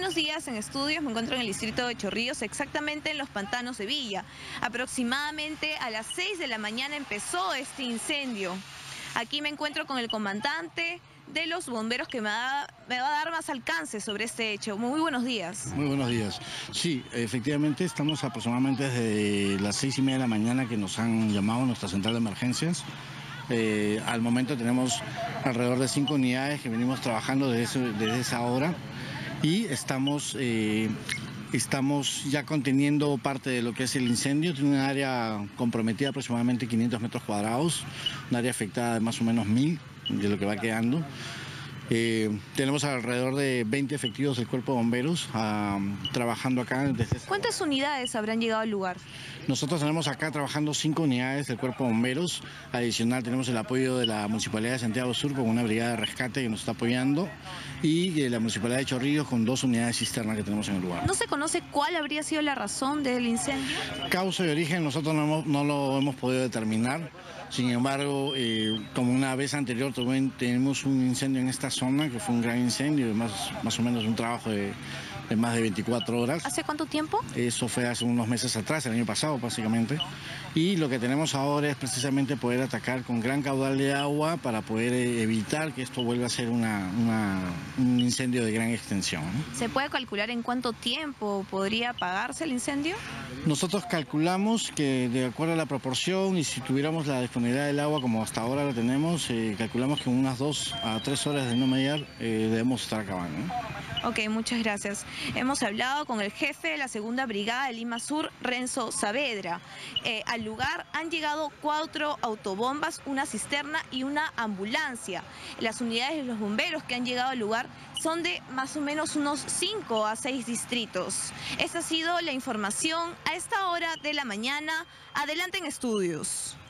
buenos días en estudios. Me encuentro en el distrito de Chorrillos, exactamente en los pantanos de Villa. Aproximadamente a las 6 de la mañana empezó este incendio. Aquí me encuentro con el comandante de los bomberos que me va a dar más alcance sobre este hecho. Muy buenos días. Muy buenos días. Sí, efectivamente estamos aproximadamente desde las 6:30 de la mañana que nos han llamado a nuestra central de emergencias. Al momento tenemos alrededor de 5 unidades que venimos trabajando desde esa hora y estamos ya conteniendo parte de lo que es el incendio. Tiene un área comprometida aproximadamente 500 metros cuadrados, un área afectada de más o menos 1000 de lo que va quedando. Tenemos alrededor de 20 efectivos del Cuerpo de Bomberos trabajando acá. ¿Cuántas unidades habrán llegado al lugar? Nosotros tenemos acá trabajando 5 unidades del Cuerpo de Bomberos. Adicional tenemos el apoyo de la Municipalidad de Santiago Sur con una brigada de rescate que nos está apoyando y de la Municipalidad de Chorrillos con 2 unidades cisternas que tenemos en el lugar. ¿No se conoce cuál habría sido la razón del incendio? Causa y origen nosotros no lo hemos podido determinar. Sin embargo, como una vez anterior tenemos un incendio en esta zona que fue un gran incendio, más o menos un trabajo de más de 24 horas. ¿Hace cuánto tiempo? Eso fue hace unos meses atrás, el año pasado básicamente. Y lo que tenemos ahora es precisamente poder atacar con gran caudal de agua para poder evitar que esto vuelva a ser un incendio de gran extensión, ¿no? ¿Se puede calcular en cuánto tiempo podría apagarse el incendio? Nosotros calculamos que de acuerdo a la proporción y si tuviéramos la disponibilidad del agua como hasta ahora la tenemos, calculamos que en unas 2 a 3 horas de no mediar debemos estar acabando, ¿no? Ok, muchas gracias. Hemos hablado con el jefe de la Segunda Brigada de Lima Sur, Renzo Saavedra. Al lugar han llegado 4 autobombas, una cisterna y una ambulancia. Las unidades de los bomberos que han llegado al lugar son de más o menos unos 5 a 6 distritos. Esta ha sido la información a esta hora de la mañana. Adelante en estudios.